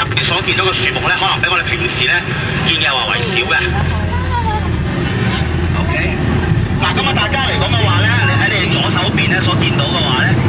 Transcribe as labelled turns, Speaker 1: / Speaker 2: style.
Speaker 1: 你所見到嘅樹木咧，可能比我哋平時咧見嘅話為少嘅。OK， 嗱咁啊，大家嚟講嘅話咧，你喺你左手邊咧所見到嘅話咧，